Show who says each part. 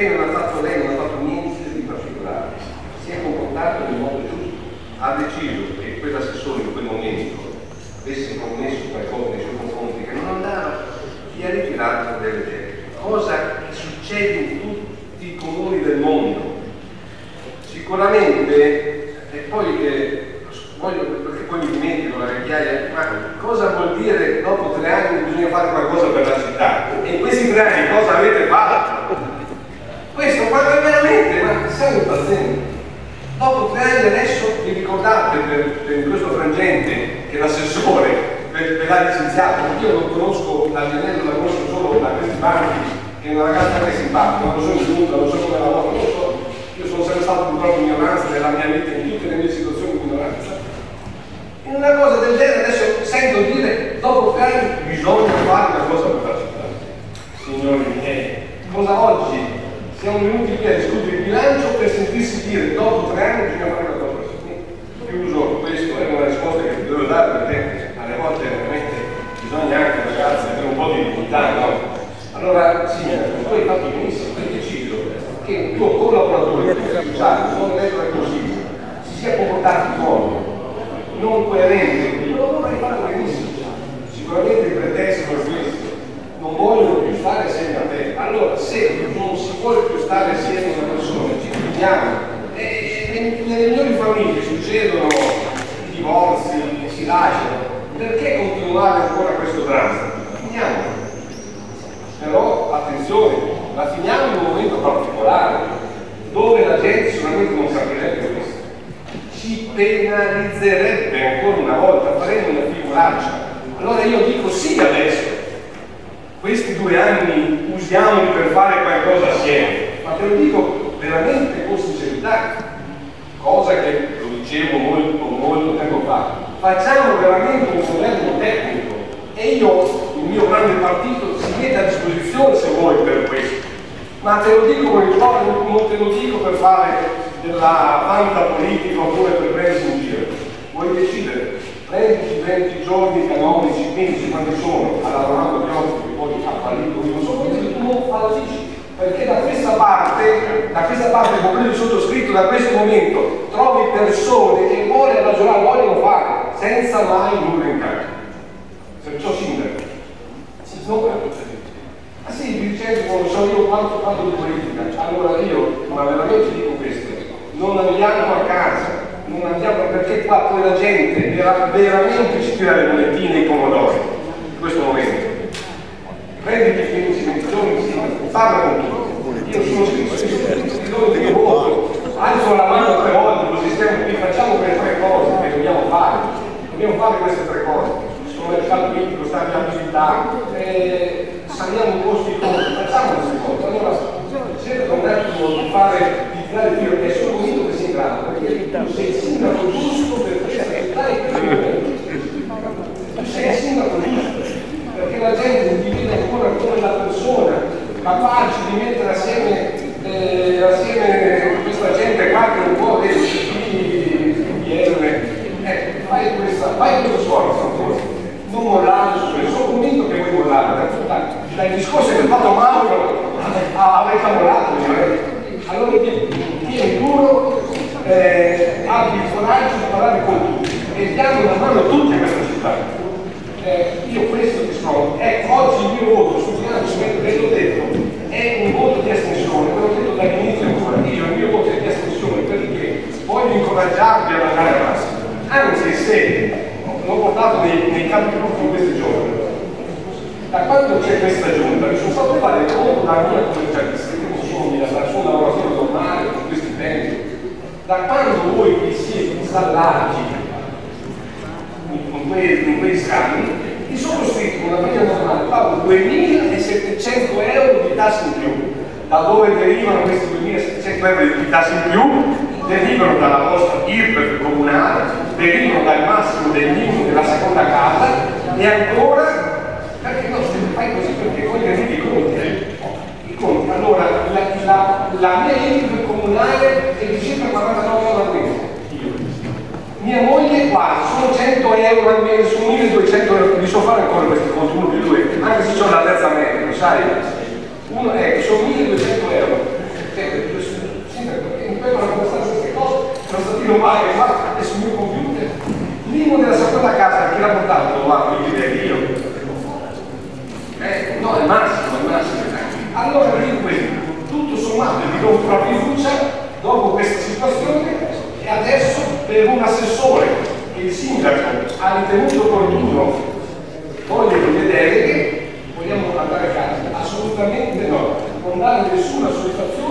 Speaker 1: perché non ha fatto lei, non ha fatto niente di particolare, si è comportato in modo giusto, ha deciso che quell'assessore in quel momento avesse commesso qualcosa nei suoi confronti che non andava, gli ha ritirato delle gemme, cosa che succede in tutti i comuni del mondo. Sicuramente, e poi voglio, perché poi mi dimentico la vecchiaia, ma cosa vuol dire dopo 3 anni bisogna fare qualcosa per la città? E in questi 3 anni cosa avete fatto? Questo guarda veramente, ma stiamo impazzendo. Dopo 3 anni adesso vi ricordate per questo frangente che l'assessore ve l'ha licenziato, perché io non conosco l'azienda, la conosco solo da questi banchi, che è una ragazza che è simpatica, non lo so in giunta, non so come lavora, non lo so. Io sono sempre stato purtroppo in minoranza nella mia vita, in tutte le mie situazioni di minoranza. In una cosa del genere adesso sento dire, dopo 3 anni bisogna fare una cosa per la città. Signori miei, cosa oggi? Siamo venuti qui a discutere il bilancio per sentirsi dire, dopo 3 anni bisogna fare una cosa per la città. Chiuso questo, è una risposta che ti devo dare perché alle volte veramente bisogna anche, ragazzi, avere un po' di dignità, no? Allora, signora, tu hai fatto benissimo, hai deciso che il tuo collaboratore, non è così, si sia comportato in modo non coerente, il lavoro hai fatto benissimo. Sicuramente i pretesti sono questi, non vogliono più stare assieme a te. Allora, se non si vuole più stare assieme a una persona, ci chiudiamo. Nelle migliori famiglie succedono divorzi, si lasciano. Perché continuare ancora questo dramma? Finiamo. Però, attenzione, la finiamo in un momento particolare, dove la gente sicuramente non capirebbe questo. Ci penalizzerebbe ancora una volta, faremo una figuraccia. Allora io dico sì adesso, questi 2 anni usiamoli per fare qualcosa assieme, ma te lo dico veramente con sincerità, cosa che lo dicevo molto tempo fa, facciamo veramente un governo tecnico e io, il mio grande partito, si mette a disposizione se vuoi per questo, ma te lo dico con il cuore, non te lo dico per fare della vanta politica oppure per prendersi in giro. Vuoi decidere, prenditi 20 giorni canonici, 15 quanti sono, a lavorare con gli altri che poi ha fallito, non so quello che tu non fallisci, perché da questa parte, compreso il sottoscritto, da questo momento trovi persone che vogliono ragionare, vogliono fare, senza mai nulla in cambio. Perciò sindaco, ah sì, Vincenzo, non so io quanto parlo di politica, allora io, ma veramente dico questo, non andiamo a casa, non andiamo perché qua poi la gente veramente ci tira le monetine e i pomodori in questo momento. Prenditi 15 giorni, parla con tutti. Io sono scritto di voto, alzo la mano 3 volte, così stiamo qui, facciamo quelle 3 cose che dobbiamo fare. Dobbiamo fare queste 3 cose. Sono il politico, sta in abilità, saliamo un po' sui conti, facciamo queste cose. Allora, cerca un attimo di fare il filo, e sono convinto che sia in grado, perché tu sei il sindaco giusto per questa città e per il tu sei il sindaco giusto, perché la gente ti vede ancora come la persona capace di mettere assieme questa gente qua che un po' dei fai questo sforzo ancora, non mollare su questo, sono convinto che vuoi mollare, dai discorsi che ha fatto Mauro avete mollato, allora tieni duro, abbi il coraggio di parlare con tutti e diamo una mano a tutti a questa città. Io questo ti sono, oggi il mio voto sul bilancio, ve l'ho detto, è un voto di astensione, ve l'ho detto dall'inizio ancora, io il mio voto è di astensione perché voglio incoraggiarvi ad andare avanti, anzi se l'ho portato nei campi gruppi in questi giorni, da quando c'è questa giunta mi sono stato fare conto dalla mia commercialista, che non sono un lavoratore normale con questi tempi, da quando voi vi siete installati in quei scambi, il sottoscritto con una famiglia normale paga 2.700 euro di tasse in più. Da dove derivano questi 2.700 euro di tasse in più? Derivano dalla vostra IRPEF comunale, derivano dal massimo dell'IMU della seconda casa e ancora, perché no, se fai così perché poi arrivi i conti. Allora, la mia IRPEF comunale è di circa 49 euro al mese. Mia moglie quasi, sono 100 euro al mese, sono 1200 euro, mi so fare ancora questi conti, anche se sono la terza media, lo sai? Sono 1200 euro. qua e faccio sul mio computer. L'IMU della seconda casa, chi l'ha portato? Lo va, quindi io. No, è il massimo, è il massimo. Allora io questo, tutto sommato, vi do un po' di fiducia dopo questa situazione e adesso per un assessore che il sindaco ha ritenuto opportuno togliere le deleghe, vogliamo andare a casa? Assolutamente no, non dare nessuna soddisfazione